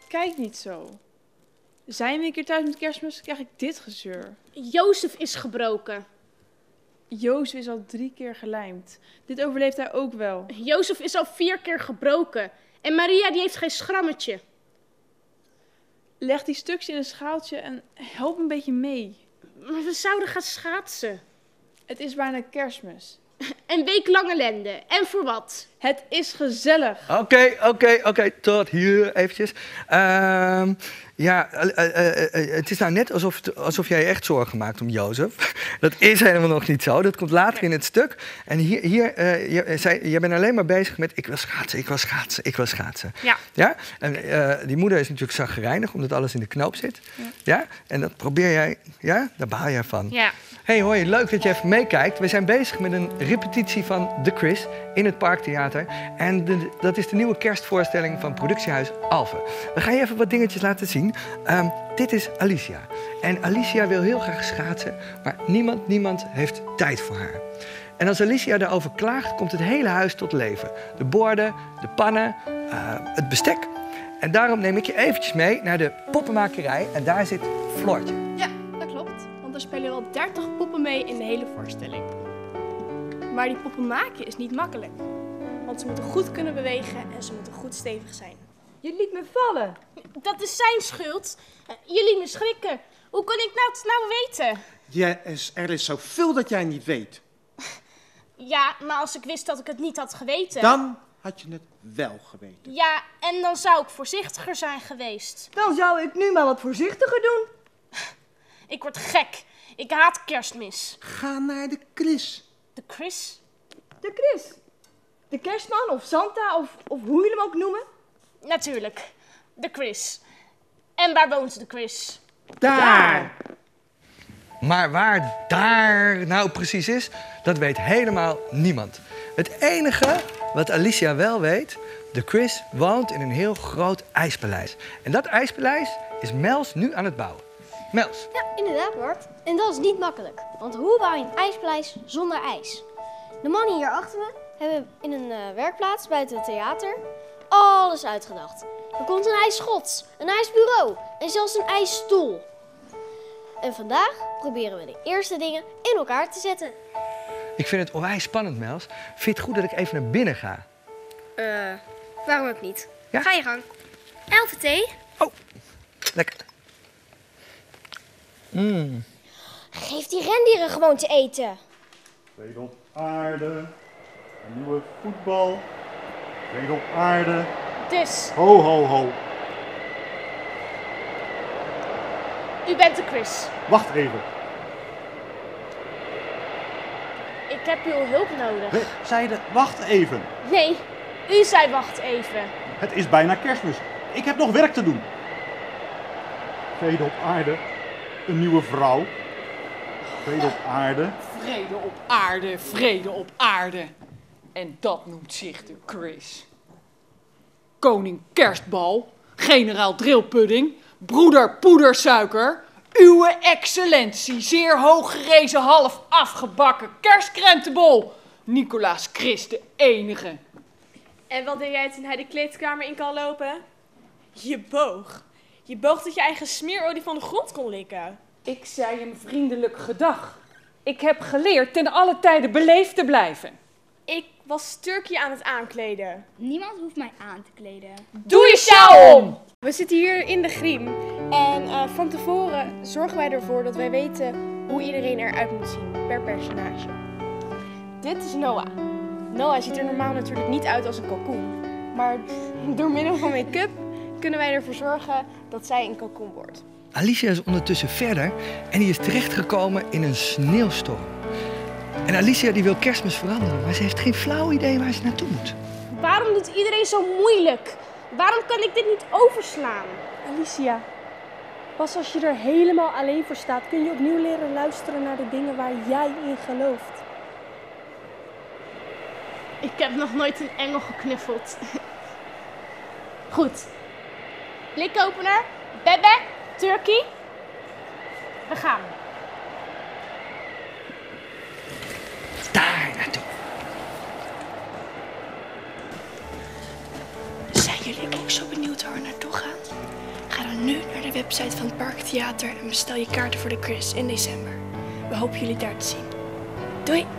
Kijk niet zo. Zijn we een keer thuis met Kerstmis, krijg ik dit gezeur. Jozef is gebroken. Jozef is al 3 keer gelijmd. Dit overleeft hij ook wel. Jozef is al 4 keer gebroken. En Maria die heeft geen schrammetje. Leg die stukjes in een schaaltje en help een beetje mee. Maar we zouden gaan schaatsen. Het is bijna Kerstmis. Een week lang ellende. En voor wat? Het is gezellig. Oké, tot hier eventjes. Het is nou net alsof jij echt zorgen maakt om Jozef. Dat is helemaal nog niet zo. Dat komt later in het stuk. En jij bent alleen maar bezig met ik wil schaatsen. Ja? En die moeder is natuurlijk chagrijnig omdat alles in de knoop zit. Ja? En dat probeer jij, ja? Daar baal jij van. Ja. Hey, hoi, leuk dat je even meekijkt. We zijn bezig met een repetitie van The Quiz in het Parktheater. En dat is de nieuwe kerstvoorstelling van productiehuis Alphen. We gaan je even wat dingetjes laten zien. Dit is Alicia. En Alicia wil heel graag schaatsen, maar niemand heeft tijd voor haar. En als Alicia daarover klaagt, komt het hele huis tot leven. De borden, de pannen, het bestek. En daarom neem ik je eventjes mee naar de poppenmakerij. En daar zit Floortje. Ja, dat klopt. Want er spelen wel 30 poppen mee in de hele voorstelling. Maar die poppen maken is niet makkelijk. Want ze moeten goed kunnen bewegen en ze moeten goed stevig zijn. Je liet me vallen. Dat is zijn schuld. Je liet me schrikken. Hoe kon ik het nou weten? Er is zoveel dat jij niet weet. Ja, maar als ik wist dat ik het niet had geweten... Dan had je het wel geweten. Ja, en dan zou ik voorzichtiger zijn geweest. Dan zou ik nu maar wat voorzichtiger doen. Ik word gek. Ik haat Kerstmis. Ga naar de Chris. De Chris? De Chris. De kerstman of Santa of hoe je hem ook noemen. Natuurlijk. De Chris. En waar woont de Chris? Daar! Maar waar daar nou precies is, dat weet helemaal niemand. Het enige wat Alicia wel weet, de Chris woont in een heel groot ijspaleis. En dat ijspaleis is Mels nu aan het bouwen. Mels. Ja, inderdaad, Bart. En dat is niet makkelijk. Want hoe bouw je een ijspaleis zonder ijs? De mannen hier achter me hebben in een werkplaats buiten het theater alles uitgedacht. Er komt een ijsschot, een ijsbureau en zelfs een ijsstoel. En vandaag proberen we de eerste dingen in elkaar te zetten. Ik vind het onwijs spannend, Mels. Vind je het goed dat ik even naar binnen ga? Waarom ook niet? Ja? Ga je gang. 11 thee. Oh, lekker. Geef die rendieren gewoon te eten. Vrede op aarde, een nieuwe voetbal. Vrede op aarde. Dus, Ho, ho, ho. u bent de Chris. Wacht even. Ik heb uw hulp nodig. We zeiden wacht even. Nee, u zei wacht even. Het is bijna Kerstmis. Ik heb nog werk te doen. Vrede op aarde, een nieuwe vrouw. Vrede op aarde. Vrede op aarde, vrede op aarde. En dat noemt zich de Chris. Koning Kerstbal, generaal Drillpudding, broeder Poedersuiker, uwe excellentie, zeer hoog gerezen half afgebakken kerstkrentenbol, Nicolaas Chris de enige. En wat deed jij toen hij de kleedkamer in kan lopen? Je boog. Je boog dat je eigen smeerolie van de grond kon likken. Ik zei hem vriendelijk gedag. Ik heb geleerd ten alle tijden beleefd te blijven. Ik was Turkey aan het aankleden. Niemand hoeft mij aan te kleden. Doe je sjaal om! We zitten hier in de griem. En van tevoren zorgen wij ervoor dat wij weten hoe iedereen eruit moet zien, per personage. Dit is Noah. Noah ziet er normaal natuurlijk niet uit als een kalkoen. Maar door middel van make-up kunnen wij ervoor zorgen dat zij een kalkoen wordt. Alicia is ondertussen verder en die is terechtgekomen in een sneeuwstorm. En Alicia die wil Kerstmis veranderen, maar ze heeft geen flauw idee waar ze naartoe moet. Waarom doet iedereen zo moeilijk? Waarom kan ik dit niet overslaan? Alicia, pas als je er helemaal alleen voor staat, kun je opnieuw leren luisteren naar de dingen waar jij in gelooft. Ik heb nog nooit een engel geknuffeld. Goed. Blikopener, Bebe, Turkey. We gaan. Daar naartoe. Zijn Zijn jullie ook zo benieuwd waar we naartoe gaan? Ga dan nu naar de website van het Parktheater en bestel je kaarten voor de quiz in december. We hopen jullie daar te zien. Doei!